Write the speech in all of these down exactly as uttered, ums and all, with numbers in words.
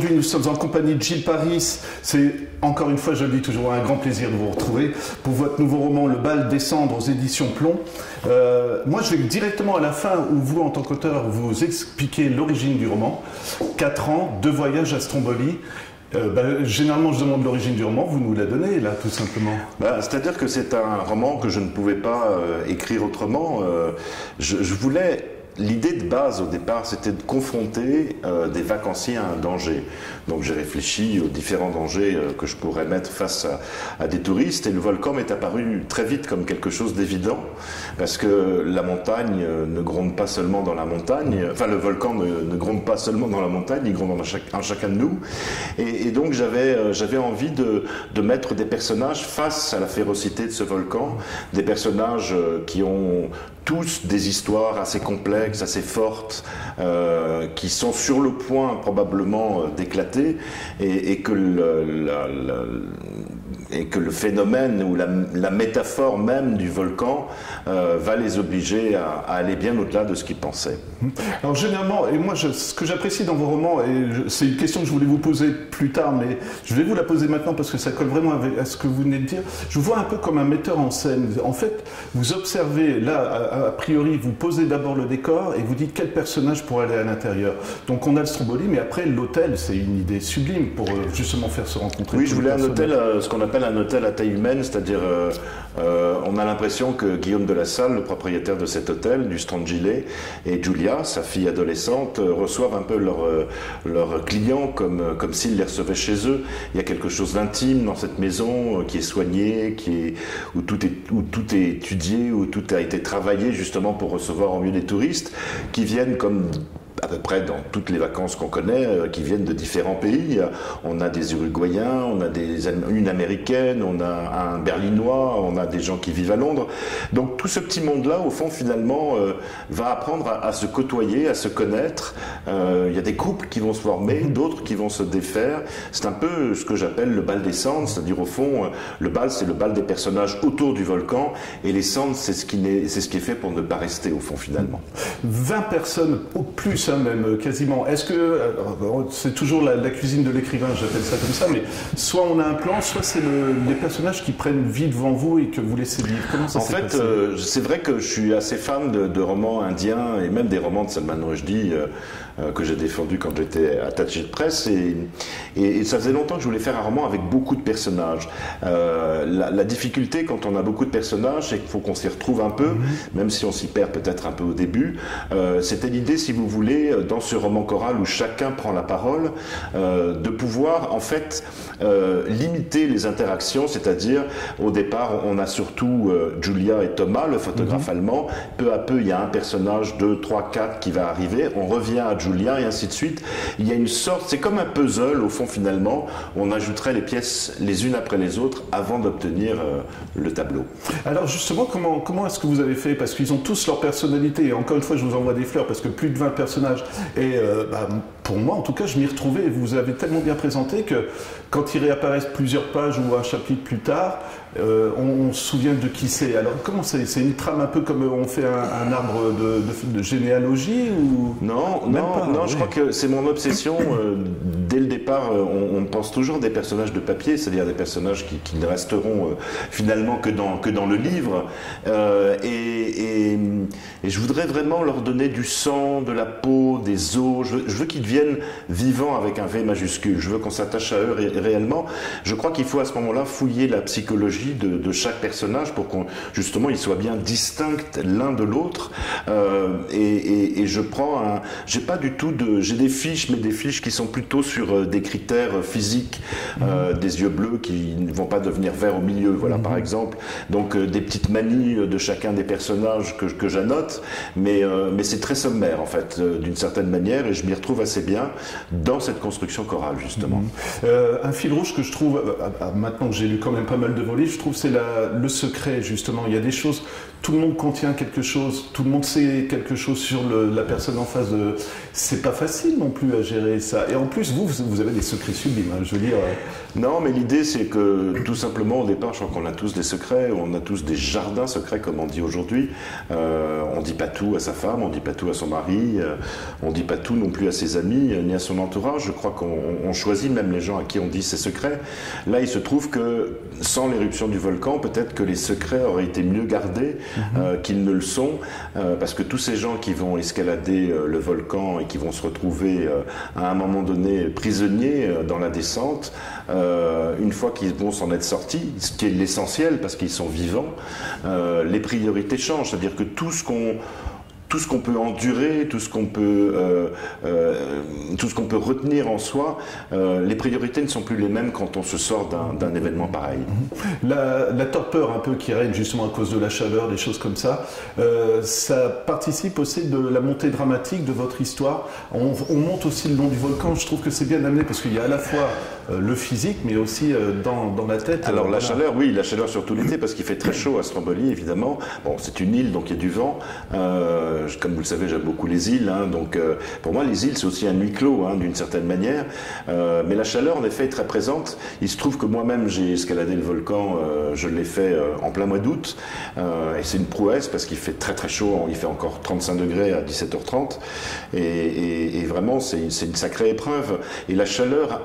aujourd'hui, nous sommes en compagnie de Gilles Paris. C'est, encore une fois, je le dis toujours, un grand plaisir de vous retrouver pour votre nouveau roman, Le Bal des Cendres, aux éditions Plomb. Euh, moi, je vais directement à la fin, où vous, en tant qu'auteur, vous expliquez l'origine du roman. Quatre ans, deux voyages à Stromboli. Euh, bah, généralement, je demande l'origine du roman, vous nous la donnez, là, tout simplement. Bah, c'est-à-dire que c'est un roman que je ne pouvais pas euh, écrire autrement. Euh, je, je voulais... L'idée de base au départ, c'était de confronter euh, des vacanciers à un danger. Donc j'ai réfléchi aux différents dangers euh, que je pourrais mettre face à, à des touristes, et le volcan m'est apparu très vite comme quelque chose d'évident, parce que la montagne euh, ne gronde pas seulement dans la montagne, enfin le volcan ne, ne gronde pas seulement dans la montagne, il gronde en, chaque, en chacun de nous. Et, et donc j'avais euh, j'avais envie de, de mettre des personnages face à la férocité de ce volcan, des personnages euh, qui ont tous des histoires assez complexes, assez fortes, euh, qui sont sur le point probablement euh, d'éclater, et, et, que le, la, la, et que le phénomène ou la, la métaphore même du volcan euh, va les obliger à, à aller bien au-delà de ce qu'ils pensaient. Alors généralement, et moi je, ce que j'apprécie dans vos romans, et c'est une question que je voulais vous poser plus tard, mais je vais vous la poser maintenant parce que ça colle vraiment avec, à ce que vous venez de dire, je vous vois un peu comme un metteur en scène. En fait, vous observez, là, a, a priori, vous posez d'abord le décor et vous dites quel personnage pourrait aller à l'intérieur. Donc on a le Stromboli, mais après l'hôtel, c'est une idée sublime pour justement faire se rencontrer. Oui, je voulais un hôtel, euh, ce qu'on appelle un hôtel à taille humaine, c'est-à-dire euh, euh, on a l'impression que Guillaume de la Salle, le propriétaire de cet hôtel, du Strongile, et Giulia, sa fille adolescente, euh, reçoivent un peu leurs euh, leurs clients comme, euh, comme s'ils les recevaient chez eux. Il y a quelque chose d'intime dans cette maison euh, qui est soignée, qui est, où, tout est, où tout est étudié, où tout a été travaillé justement pour recevoir au mieux des touristes qui viennent comme à peu près dans toutes les vacances qu'on connaît, euh, qui viennent de différents pays. On a des Uruguayens, on a des, une Américaine, on a un Berlinois, on a des gens qui vivent à Londres. Donc tout ce petit monde-là, au fond, finalement, euh, va apprendre à, à se côtoyer, à se connaître. Euh, il y a des couples qui vont se former, d'autres qui vont se défaire. C'est un peu ce que j'appelle le bal des cendres, c'est-à-dire au fond, euh, le bal, c'est le bal des personnages autour du volcan, et les cendres, c'est ce qui est, c'est ce qui est fait pour ne pas rester, au fond, finalement. vingt personnes au plus, même quasiment. Est-ce que, c'est toujours la, la cuisine de l'écrivain, j'appelle ça comme ça, mais soit on a un plan, soit c'est le, les personnages qui prennent vie devant vous et que vous laissez vivre. Comment ça s'est passé ? En fait, euh, c'est vrai que je suis assez fan de, de romans indiens et même des romans de Salman Rushdie euh, euh, que j'ai défendu quand j'étais attaché de presse, et, et, et ça faisait longtemps que je voulais faire un roman avec beaucoup de personnages. Euh, la, la difficulté quand on a beaucoup de personnages, c'est qu'il faut qu'on s'y retrouve un peu, mm-hmm. même si on s'y perd peut-être un peu au début. Euh, C'était l'idée, si vous voulez, dans ce roman choral où chacun prend la parole, euh, de pouvoir en fait euh, limiter les interactions, c'est-à-dire au départ on a surtout euh, Giulia et Thomas, le photographe mm-hmm. allemand. Peu à peu il y a un personnage, deux, trois, quatre qui va arriver, on revient à Giulia et ainsi de suite. Il y a une sorte, c'est comme un puzzle au fond finalement, où on ajouterait les pièces les unes après les autres avant d'obtenir euh, le tableau. Alors justement, comment, comment est-ce que vous avez fait? Parce qu'ils ont tous leur personnalité, et encore une fois je vous envoie des fleurs parce que plus de vingt personnages. Et euh, bah, pour moi, en tout cas, je m'y retrouvais. Et vous avez tellement bien présenté que quand il réapparaissent plusieurs pages ou un chapitre plus tard, euh, on, on se souvient de qui c'est. Alors, comment c'est? C'est une trame un peu comme on fait un, un arbre de, de, de généalogie ou... Non, non, pas, non oui. Je crois que c'est mon obsession. Euh, dès le départ, on, on pense toujours des personnages de papier, c'est-à-dire des personnages qui, qui ne resteront euh, finalement que dans, que dans le livre. Euh, et, et, et je voudrais vraiment leur donner du sang, de la peau, des os. Je veux, je veux qu'ils deviennent vivants avec un V majuscule. Je veux qu'on s'attache à eux ré réellement. Je crois qu'il faut à ce moment-là fouiller la psychologie de, de chaque personnage pour qu'on justement ils soient bien distincts l'un de l'autre. Euh, et, et, et je prends un... J'ai pas du tout de... J'ai des fiches, mais des fiches qui sont plutôt sur euh, des critères physiques, euh, mmh. des yeux bleus qui ne vont pas devenir verts au milieu, voilà, mmh. par exemple. Donc euh, des petites manies de chacun des personnages que, que j'annote, mais, euh, mais c'est très sommaire en fait, euh, d'une certaine manière, et je m'y retrouve assez bien dans cette construction chorale justement. Mmh. Euh, un fil rouge que je trouve, euh, maintenant que j'ai lu quand même pas mal de vos livres, je trouve c'est le secret justement. Il y a des choses, tout le monde contient quelque chose, tout le monde sait quelque chose sur le, la personne en face de... C'est pas facile non plus à gérer ça. Et en plus, vous, vous avez des secrets sublimes. Je veux dire. Non, mais l'idée c'est que tout simplement au départ, je crois qu'on a tous des secrets, on a tous des jardins secrets comme on dit aujourd'hui. Euh, on dit pas tout à sa femme, on dit pas tout à son mari, euh, on dit pas tout non plus à ses amis ni à son entourage. Je crois qu'on on choisit même les gens à qui on dit ses secrets. Là, il se trouve que sans l'éruption du volcan, peut-être que les secrets auraient été mieux gardés mm-hmm. euh, qu'ils ne le sont, euh, parce que tous ces gens qui vont escalader euh, le volcan et qui vont se retrouver euh, à un moment donné prisonniers euh, dans la descente. Euh, une fois qu'ils vont s'en être sortis, ce qui est l'essentiel parce qu'ils sont vivants, euh, les priorités changent. C'est-à-dire que tout ce qu'on tout ce qu'on peut endurer, tout ce qu'on peut, euh, euh, tout ce qu'on peut retenir en soi, euh, les priorités ne sont plus les mêmes quand on se sort d'un, d'un événement pareil. La, la torpeur un peu qui règne justement à cause de la chaleur, des choses comme ça, euh, ça participe aussi de la montée dramatique de votre histoire. On, on monte aussi le long du volcan, je trouve que c'est bien amené parce qu'il y a à la fois euh, le physique mais aussi euh, dans, dans la tête. Alors euh, la voilà. chaleur, oui, la chaleur surtout l'été parce qu'il fait très chaud à Stromboli évidemment. Bon, c'est une île donc il y a du vent. Euh, Comme vous le savez, j'aime beaucoup les îles, hein, donc euh, pour moi les îles c'est aussi un huis clos hein, d'une certaine manière, euh, mais la chaleur en effet est très présente. Il se trouve que moi-même j'ai escaladé le volcan, euh, je l'ai fait euh, en plein mois d'août, euh, et c'est une prouesse parce qu'il fait très très chaud, il fait encore trente-cinq degrés à dix-sept heures trente, et, et, et vraiment c'est, c'est une sacrée épreuve, et la chaleur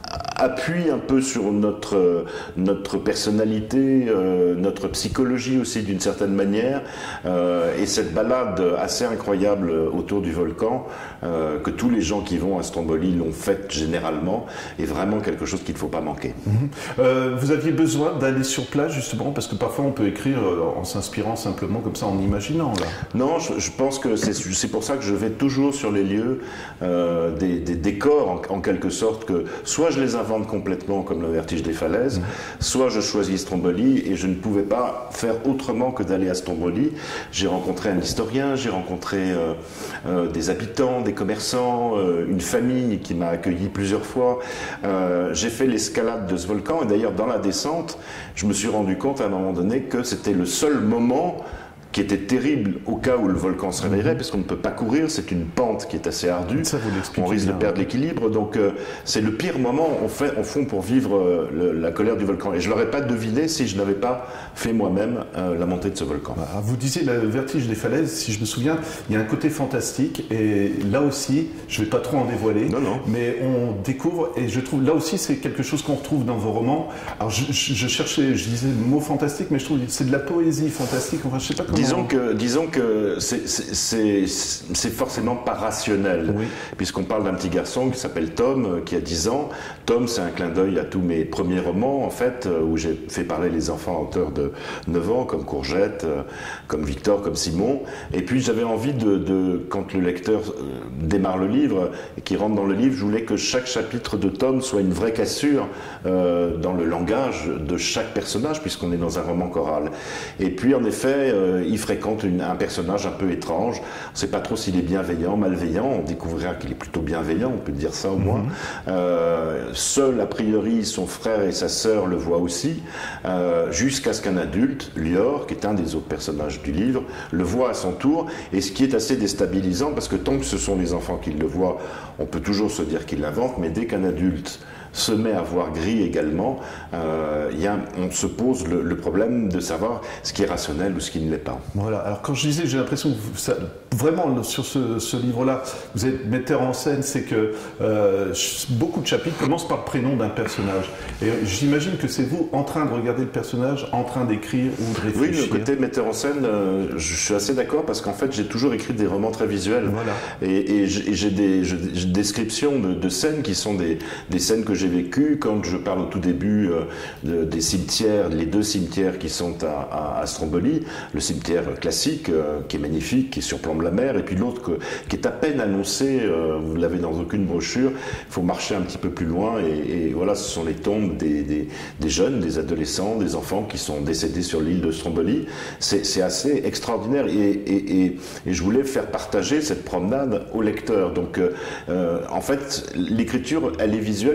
appuie un peu sur notre, notre personnalité, euh, notre psychologie aussi d'une certaine manière, euh, et cette balade assez incroyable autour du volcan, euh, que tous les gens qui vont à Stromboli l'ont faite généralement, est vraiment quelque chose qu'il ne faut pas manquer. Mmh. Euh, vous aviez besoin d'aller sur place justement, parce que parfois on peut écrire en s'inspirant simplement comme ça, en imaginant là. Non, je, je pense que c'est, c'est pour ça que je vais toujours sur les lieux, euh, des, des décors en, en quelque sorte, que soit je les invente complètement comme le vertige des falaises, mmh. soit je choisis Stromboli et je ne pouvais pas faire autrement que d'aller à Stromboli. J'ai rencontré un historien, j'ai rencontré euh, euh, des habitants, des commerçants, euh, une famille qui m'a accueilli plusieurs fois. Euh, j'ai fait l'escalade de ce volcan et d'ailleurs dans la descente, je me suis rendu compte à un moment donné que c'était le seul moment qui était terrible au cas où le volcan se réveillerait, parce qu'on ne peut pas courir, c'est une pente qui est assez ardue, ça vous on risque bien, de perdre ouais. l'équilibre, donc euh, c'est le pire moment on fait, on fond pour vivre euh, le, la colère du volcan, et je ne l'aurais pas deviné si je n'avais pas fait moi-même euh, la montée de ce volcan. Bah, vous disiez le vertige des falaises, si je me souviens, il y a un côté fantastique, et là aussi, je ne vais pas trop en dévoiler, non, non. mais on découvre, et je trouve, là aussi c'est quelque chose qu'on retrouve dans vos romans. Alors je, je, je cherchais, je disais le mot fantastique, mais je trouve que c'est de la poésie fantastique, enfin je sais pas comment... Disons que, disons que c'est, c'est, c'est, c'est forcément pas rationnel, oui. puisqu'on parle d'un petit garçon qui s'appelle Tom, qui a dix ans. Tom, c'est un clin d'œil à tous mes premiers romans, en fait, où j'ai fait parler les enfants à hauteur de neuf ans, comme Courgette, comme Victor, comme Simon. Et puis j'avais envie de, de quand le lecteur démarre le livre, et qu'il rentre dans le livre, je voulais que chaque chapitre de Tom soit une vraie cassure euh, dans le langage de chaque personnage, puisqu'on est dans un roman choral. Et puis, en effet, euh, il fréquente une, un personnage un peu étrange. On ne sait pas trop s'il est bienveillant, malveillant. On découvrira qu'il est plutôt bienveillant, on peut dire ça au moins. Mm-hmm. Euh, seul, a priori, son frère et sa sœur le voient aussi, euh, jusqu'à ce qu'un adulte, Lior, qui est un des autres personnages du livre, le voit à son tour. Et ce qui est assez déstabilisant, parce que tant que ce sont les enfants qui le voient, on peut toujours se dire qu'ils l'inventent, mais dès qu'un adulte se met à voir gris également, euh, y a, on se pose le, le problème de savoir ce qui est rationnel ou ce qui ne l'est pas. Voilà, alors quand je disais, j'ai l'impression que vous, ça, vraiment sur ce, ce livre-là, vous êtes metteur en scène, c'est que euh, beaucoup de chapitres commencent par le prénom d'un personnage. Et j'imagine que c'est vous en train de regarder le personnage, en train d'écrire ou de réfléchir. Oui, le côté metteur en scène, euh, je suis assez d'accord parce qu'en fait j'ai toujours écrit des romans très visuels. Voilà. Et, et j'ai des, j'ai des descriptions de, de scènes qui sont des, des scènes que j'ai vécues quand je parle au tout début euh, de, des cimetières, les deux cimetières qui sont à, à, à Stromboli, le cimetière classique euh, qui est magnifique, qui surplombe la mer, et puis l'autre que, qui est à peine annoncé, euh, vous l'avez dans aucune brochure, il faut marcher un petit peu plus loin et, et voilà, ce sont les tombes des, des, des jeunes, des adolescents, des enfants qui sont décédés sur l'île de Stromboli. C'est, c'est assez extraordinaire et, et, et, et je voulais faire partager cette promenade au lecteur. Donc euh, en fait, l'écriture, elle est visuelle parce que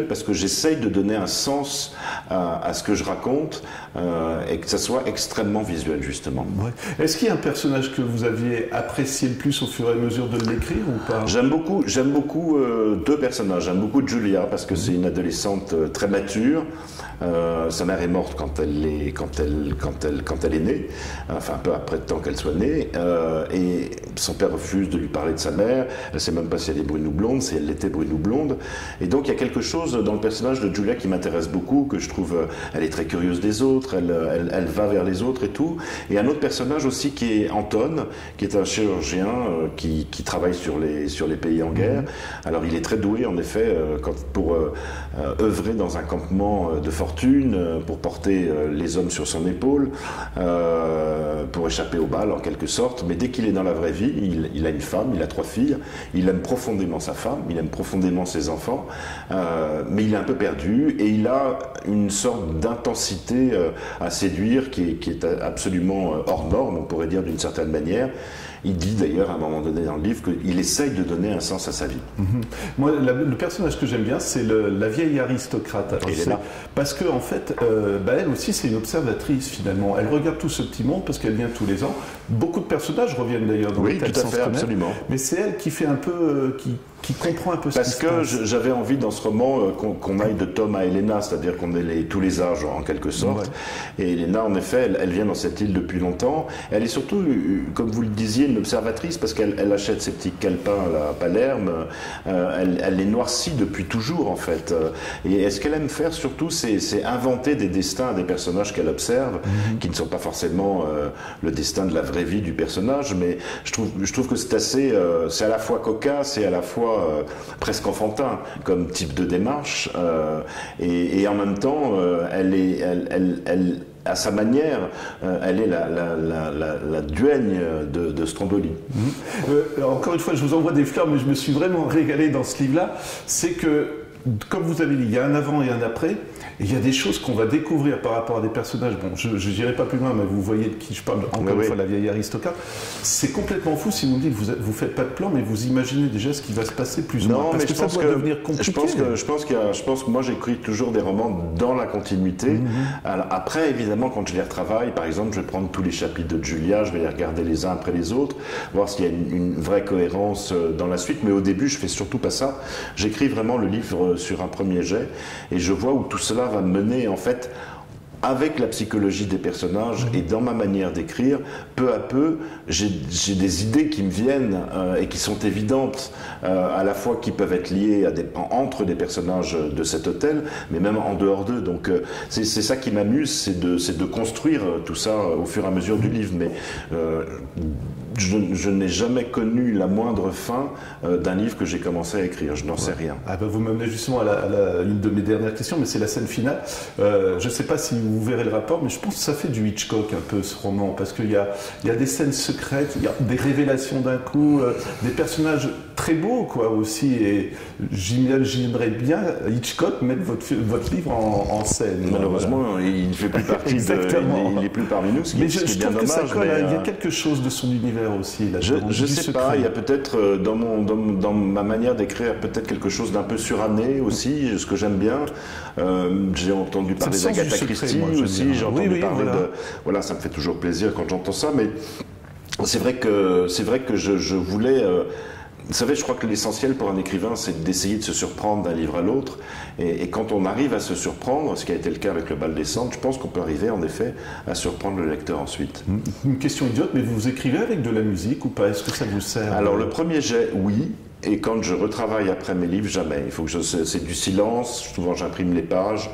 j'essaye de donner un sens à, à ce que je raconte euh, et que ça soit extrêmement visuel, justement. Ouais. Est-ce qu'il y a un personnage que vous aviez apprécié le plus au fur et à mesure de l'écrire ou pas? J'aime beaucoup, j'aime beaucoup euh, deux personnages. J'aime beaucoup Julia parce que c'est une adolescente euh, très mature. Euh, sa mère est morte quand elle est, quand elle, quand elle, quand elle est née, enfin un peu après le temps qu'elle soit née, euh, et son père refuse de lui parler de sa mère. Elle ne sait même pas si elle est brune ou blonde, si elle l'était brune ou blonde. Et donc il y a quelque chose dans le personnage de Julia qui m'intéresse beaucoup, que je trouve, euh, elle est très curieuse des autres, elle, elle, elle va vers les autres et tout. Et un autre personnage aussi qui est Anton, qui est un chirurgien euh, qui, qui travaille sur les, sur les pays en guerre. Alors il est très doué en effet euh, quand, pour euh, euh, œuvrer dans un campement de fortune, pour porter les hommes sur son épaule, euh, pour échapper aux balles en quelque sorte. Mais dès qu'il est dans la vraie vie, il, il a une femme, il a trois filles, il aime profondément sa femme, il aime profondément ses enfants, euh, mais il est un peu perdu et il a une sorte d'intensité euh, à séduire qui est, qui est absolument hors norme, on pourrait dire d'une certaine manière. Il dit d'ailleurs à un moment donné dans le livre qu'il essaye de donner un sens à sa vie. Mmh. Moi, la, le personnage que j'aime bien, c'est la vieille aristocrate. Alors, parce que en fait, euh, bah, elle aussi, c'est une observatrice finalement. Elle regarde tout ce petit monde parce qu'elle vient tous les ans. Beaucoup de personnages reviennent d'ailleurs dans oui, les tels tout à sans fait, se connaître. absolument. Mais c'est elle qui fait un peu, euh, qui, qui comprend un peu ce qui se passe. Parce que j'avais envie dans ce roman euh, qu'on qu'on aille de Tom à Elena, c'est-à-dire qu'on ait les, tous les âges en quelque sorte. Ouais. Et Elena, en effet, elle, elle vient dans cette île depuis longtemps. Elle est surtout, comme vous le disiez, une observatrice parce qu'elle elle achète ses petits calepins à Palerme. Euh, elle, elle les noircit depuis toujours en fait. Et ce qu'elle aime faire surtout, c'est inventer des destins à des personnages qu'elle observe, mm-hmm. qui ne sont pas forcément euh, le destin de la vraie vie du personnage, mais je trouve, je trouve que c'est assez, euh, c'est à la fois cocasse et à la fois euh, presque enfantin comme type de démarche, euh, et, et en même temps, euh, elle est, elle, elle, elle à sa manière, euh, elle est la, la, la, la, la duègne de, de Strondoli. Mmh. Euh, encore une fois, je vous envoie des fleurs, mais je me suis vraiment régalé dans ce livre-là. C'est que, comme vous avez dit, il y a un avant et un après. Et il y a des choses qu'on va découvrir par rapport à des personnages. Bon, je n'irai pas plus loin, mais vous voyez de qui je parle, encore oui, une oui. fois, la vieille aristocrate. C'est complètement fou si vous me dites, vous ne faites pas de plan, mais vous imaginez déjà ce qui va se passer plus ou moins. Non, parce mais que je ça pense doit que, devenir compliqué. Je pense que, je pense qu'il y a, je pense que moi, j'écris toujours des romans dans la continuité. Mm-hmm. Alors, après, évidemment, quand je les retravaille, par exemple, je vais prendre tous les chapitres de Julia, je vais les regarder les uns après les autres, voir s'il y a une, une vraie cohérence dans la suite. Mais au début, je fais surtout pas ça. J'écris vraiment le livre sur un premier jet et je vois où tout cela va me mener, en fait, avec la psychologie des personnages et dans ma manière d'écrire, peu à peu, j'ai des idées qui me viennent euh, et qui sont évidentes, euh, à la fois qui peuvent être liées à des, entre des personnages de cet hôtel, mais même en dehors d'eux. Donc euh, c'est ça qui m'amuse, c'est de, de construire tout ça au fur et à mesure du livre. Mais euh, je, je n'ai jamais connu la moindre fin euh, d'un livre que j'ai commencé à écrire. Je n'en ouais. sais rien. Ah ben vous m'amenez justement à, la, à la, une de mes dernières questions, mais c'est la scène finale. Euh, je ne sais pas si vous verrez le rapport, mais je pense que ça fait du Hitchcock un peu ce roman, parce qu'il y a, il y a des scènes secrètes, il y a des révélations d'un coup, euh, des personnages très beaux quoi aussi, et j'aimerais bien Hitchcock mettre votre, votre livre en, en scène. Malheureusement, voilà. il ne fait plus partie de, il n'est plus parmi nous, ce qui, mais je, ce qui est je bien trouve dommage. Que ça colle, mais, il y a quelque chose de son univers aussi. Là, je ne sais secret. pas, il y a peut-être dans, mon, dans, dans ma manière d'écrire peut-être quelque chose d'un peu suranné aussi, ce que j'aime bien. Euh, j'ai entendu parler d'Agatha Christie aussi, j'ai entendu oui, oui, parler voilà. de... Voilà, ça me fait toujours plaisir quand j'entends ça, mais c'est vrai que, c'est vrai que je, je voulais... Euh, vous savez, je crois que l'essentiel pour un écrivain, c'est d'essayer de se surprendre d'un livre à l'autre. Et, et quand on arrive à se surprendre, ce qui a été le cas avec Le Bal des Cendres, je pense qu'on peut arriver, en effet, à surprendre le lecteur ensuite. Une question idiote, mais vous écrivez avec de la musique ou pas? Est-ce que ça vous sert? Alors, le premier jet, oui. Et quand je retravaille après mes livres, jamais. Il faut que je... C'est du silence. Souvent, j'imprime les pages.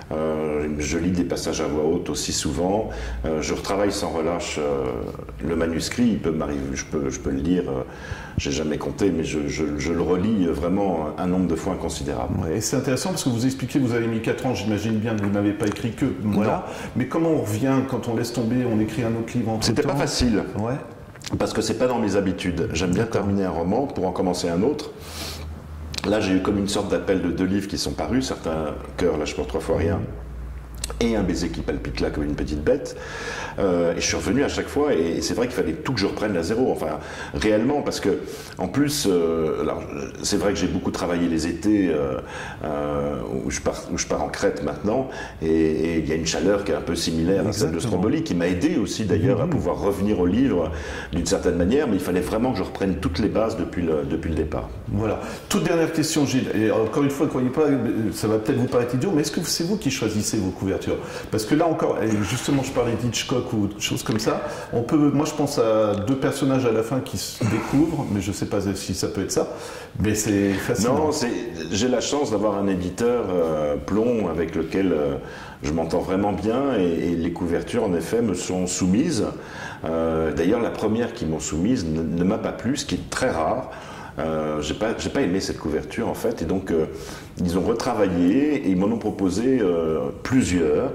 Euh, je lis des passages à voix haute aussi souvent. Euh, je retravaille sans relâche euh, le manuscrit. Il peut m'arriver, je peux, je peux le lire. Euh, j'ai jamais compté, mais je, je, je le relis vraiment un nombre de fois inconsidérable. Ouais, et c'est intéressant parce que vous expliquez, vous avez mis quatre ans. J'imagine bien que vous n'avez pas écrit que voilà. Non. Mais comment on revient quand on laisse tomber, on écrit un autre livre en tout temps? C'était pas facile. Ouais. Parce que c'est pas dans mes habitudes. J'aime bien terminer un roman pour en commencer un autre. Là, j'ai eu comme une sorte d'appel de deux livres qui sont parus. Certains cœurs, là, je porte trois fois rien. et un baiser qui palpite là comme une petite bête. Euh, et je suis revenu à chaque fois, et c'est vrai qu'il fallait tout que je reprenne à zéro, enfin réellement, parce que en plus, euh, c'est vrai que j'ai beaucoup travaillé les étés euh, euh, où, je pars, où je pars en Crète maintenant, et il y a une chaleur qui est un peu similaire Exactement. à celle de Stromboli, qui m'a aidé aussi d'ailleurs mmh. à pouvoir revenir au livre d'une certaine manière, mais il fallait vraiment que je reprenne toutes les bases depuis le, depuis le départ. Voilà. Toute dernière question, Gilles, et encore une fois, ne croyez pas, ça va peut-être vous paraître idiot, mais est-ce que c'est vous qui choisissez vos couvertures? Parce que là encore, justement, je parlais d'Hitchcock ou de choses comme ça. On peut, moi, je pense à deux personnages à la fin qui se découvrent, mais je ne sais pas si ça peut être ça. Mais c'est fascinant. Non, j'ai la chance d'avoir un éditeur euh, Plomb avec lequel euh, je m'entends vraiment bien, et, et les couvertures, en effet, me sont soumises. Euh, D'ailleurs, la première qui m'ont soumise ne, ne m'a pas plu, ce qui est très rare. Euh, j'ai pas, j'ai pas aimé cette couverture en fait, et donc euh, ils ont retravaillé et ils m'en ont proposé euh, plusieurs.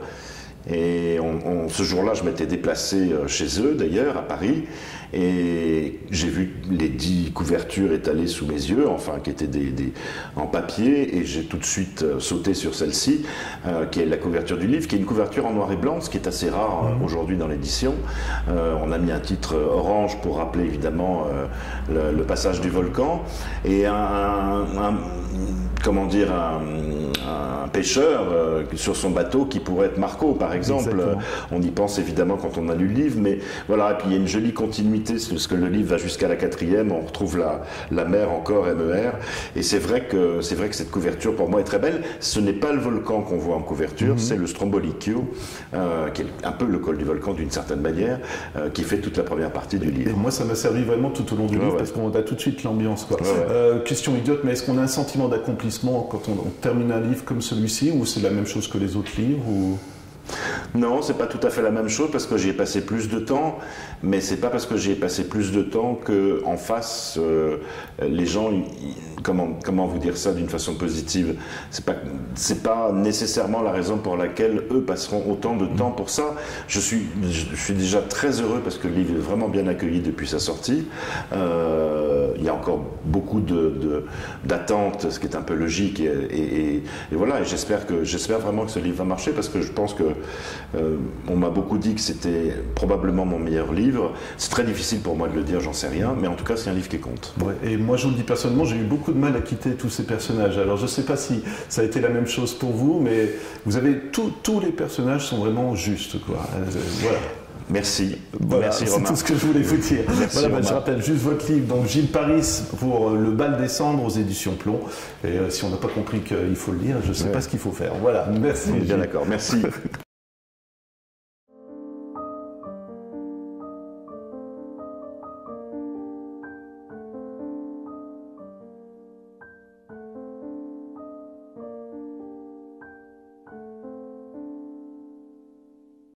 Et on, on, ce jour-là, je m'étais déplacé chez eux, d'ailleurs, à Paris, et j'ai vu les dix couvertures étalées sous mes yeux, enfin, qui étaient des, des, en papier, et j'ai tout de suite sauté sur celle-ci, euh, qui est la couverture du livre, qui est une couverture en noir et blanc, ce qui est assez rare mmh. aujourd'hui dans l'édition. Euh, on a mis un titre orange pour rappeler, évidemment, euh, le, le passage du volcan, et un, un comment dire, un, un pêcheur euh, sur son bateau qui pourrait être Marco, par exemple. Exactement. On y pense évidemment quand on a lu le livre, mais voilà, et puis il y a une jolie continuité, parce que le livre va jusqu'à la quatrième, on retrouve la, la mer encore, M E R, et c'est vrai que c'est vrai que cette couverture pour moi est très belle. Ce n'est pas le volcan qu'on voit en couverture, mm-hmm. c'est le Strombolicchio, euh, qui est un peu le col du volcan d'une certaine manière, euh, qui fait toute la première partie du livre. Et moi ça m'a servi vraiment tout au long du ouais, livre, ouais. parce qu'on a tout de suite l'ambiance, quoi. Ouais, ouais. Euh, question idiote, mais est-ce qu'on a un sentiment d'accomplissement quand on, on termine un livre comme celui-ci, ou c'est la même chose que les autres livres ou... Non, c'est pas tout à fait la même chose parce que j'y ai passé plus de temps, mais c'est pas parce que j'y ai passé plus de temps que en face euh, les gens, y, comment comment vous dire ça d'une façon positive, c'est pas c'est pas nécessairement la raison pour laquelle eux passeront autant de temps pour ça. Je suis je suis déjà très heureux parce que le livre est vraiment bien accueilli depuis sa sortie. Euh, il y a encore beaucoup de, de d'attentes, ce qui est un peu logique, et, et, et, et voilà. Et j'espère que j'espère vraiment que ce livre va marcher parce que je pense que Euh, on m'a beaucoup dit que c'était probablement mon meilleur livre. C'est très difficile pour moi de le dire, j'en sais rien, mais en tout cas c'est un livre qui compte. Ouais, et moi je vous le dis personnellement, j'ai eu beaucoup de mal à quitter tous ces personnages. Alors je ne sais pas si ça a été la même chose pour vous, mais vous avez tout, tous les personnages sont vraiment justes, quoi. Euh, voilà. Merci. Voilà, Merci c'est tout ce que je voulais vous dire. Voilà, ben, je rappelle juste votre livre, donc Gilles Paris pour Le Bal des Cendres aux éditions Plomb. Et euh, si on n'a pas compris qu'il faut le lire, je ne sais ouais. pas ce qu'il faut faire. Voilà, merci. On est bien d'accord, merci.